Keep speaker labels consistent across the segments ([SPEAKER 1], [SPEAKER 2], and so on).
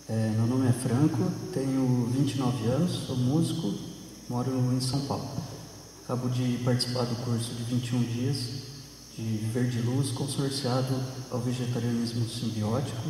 [SPEAKER 1] Meu nome é Franco, tenho 29 anos, sou músico, moro em São Paulo. Acabo de participar do curso de 21 dias de Viver de Luz consorciado ao vegetarianismo simbiótico.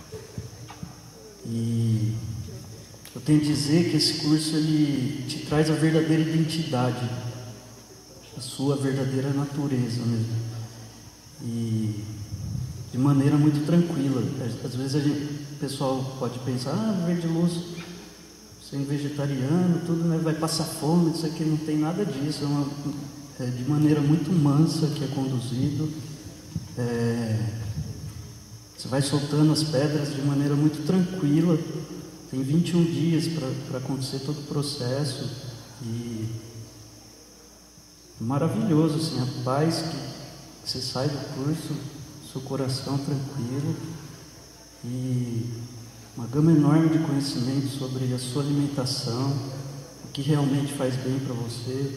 [SPEAKER 1] E eu tenho a dizer que esse curso ele te traz a verdadeira identidade, a sua verdadeira natureza mesmo. E de maneira muito tranquila. Às vezes o pessoal pode pensar, Viver de Luz, sendo vegetariano, tudo, né, vai passar fome, isso aqui não tem nada disso, de maneira muito mansa que é conduzido. Você vai soltando as pedras de maneira muito tranquila. Tem 21 dias para acontecer todo o processo. E maravilhoso, assim, a paz que você sai do curso, seu coração tranquilo e uma gama enorme de conhecimento sobre a sua alimentação, o que realmente faz bem para você,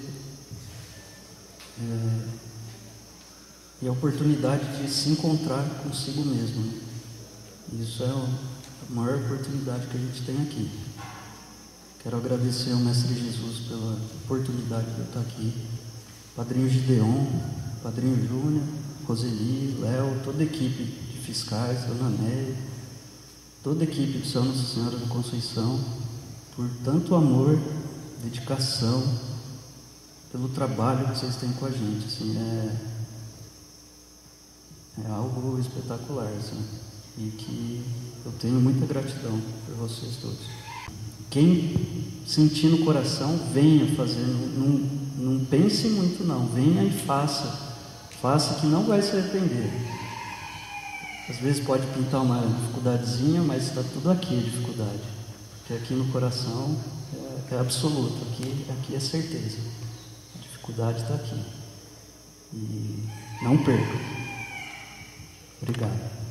[SPEAKER 1] e a oportunidade de se encontrar consigo mesmo, né? Isso é a maior oportunidade que a gente tem aqui. Quero agradecer ao Mestre Jesus pela oportunidade de eu estar aqui, Padrinho Gideon, Padrinho Júnior, Roseli, Léo, toda a equipe de fiscais, Dona Néia, toda a equipe de São Nossa Senhora da Conceição, por tanto amor, dedicação, pelo trabalho que vocês têm com a gente, assim, é algo espetacular, assim, e que eu tenho muita gratidão por vocês todos. Quem sentir no coração, venha fazer, não pense muito não, venha e faça que não vai se arrepender. Às vezes pode pintar uma dificuldadezinha, mas está tudo aqui a dificuldade, porque aqui no coração é absoluto, aqui é certeza, a dificuldade está aqui, e não perca. Obrigado.